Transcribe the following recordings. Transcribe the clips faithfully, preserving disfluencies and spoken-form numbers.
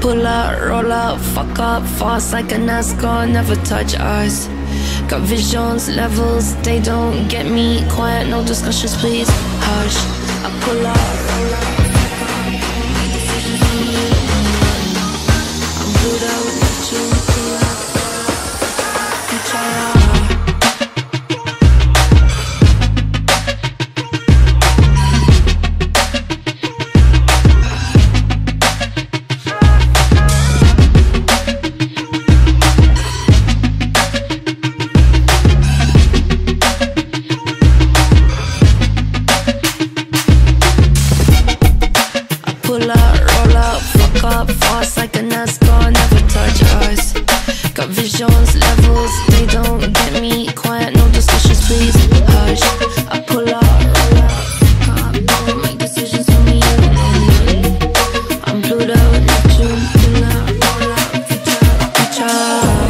pull up, roll up, fuck up, fast like a NASCAR, never touch us. Got visions, levels, they don't get me. Quiet, no discussions, please, hush. I pull up, roll up, fuck up, make decisions on me. I'm blue out with you, pull up, fuck up, fast like a NASCAR, never touch us. Got visions, levels, they don't get me. Quiet, no discussions, please, hush. I pull up, roll up, fuck up, don't make decisions for me. I'm Pluto, Neptune, pull up, roll up, reach out, reach out.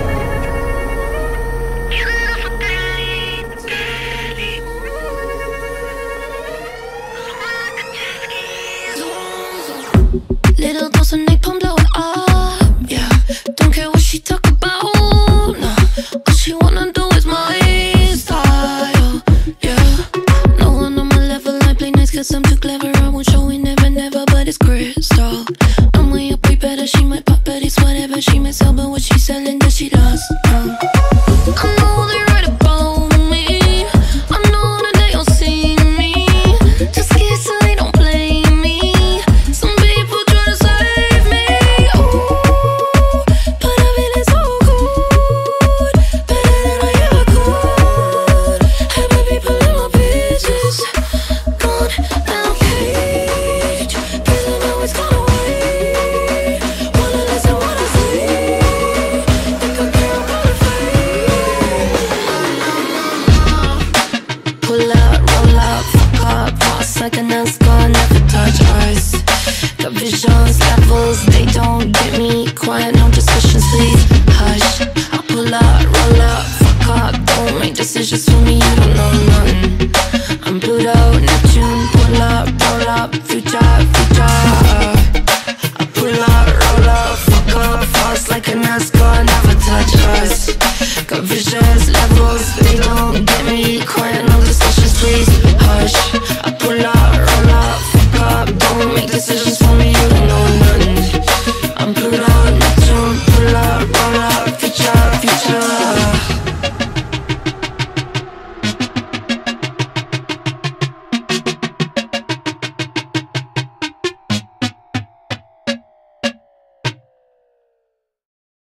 Little dose of napalm, blow it up, yeah. Don't care what she talk about, no. All she wanna do is my style, yeah. No one on my level, I play nice cause I'm too clever. I won't show it, never, never, but it's crystal. I'm way up, way better, she might pop, but it's whatever. She might sell, but what she selling, that she does, no. I know they write about me, I know that they all see me. Just scared so they don't play me. Some people try to save me, ooh, but I feel it's so good, better than I ever could. Happy people in my business, gone now cage, feeling always gone away. Wanna listen what I say, think I care about the fate. Pull out, roll up, fuck up, fast like a NASCAR, never touch us. Got visions, levels, they don't get me. Quiet, no discussions, please, hush. I pull up, roll up, fuck up, don't make decisions for me. You don't